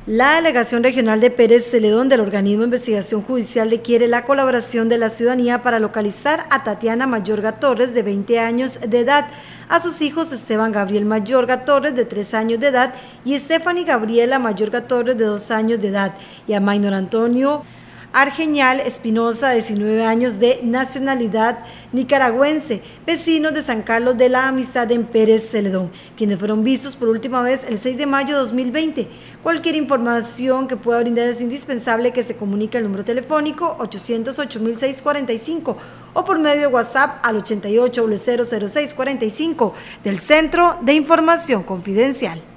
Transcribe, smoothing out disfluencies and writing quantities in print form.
La Delegación Regional de Pérez Celedón del Organismo de Investigación Judicial requiere la colaboración de la ciudadanía para localizar a Tatiana Mayorga Torres, de 20 años de edad, a sus hijos Esteban Gabriel Mayorga Torres, de 3 años de edad, y Stephanie Gabriela Mayorga Torres, de 2 años de edad, y a Maynor Antonio Argeñal Espinosa, 19 años, de nacionalidad nicaragüense, vecinos de San Carlos de la Amistad en Pérez Celedón, quienes fueron vistos por última vez el 6 de mayo de 2020. Cualquier información que pueda brindar es indispensable que se comunique al número telefónico 800-8645 o por medio de WhatsApp al 88 00645 del Centro de Información Confidencial.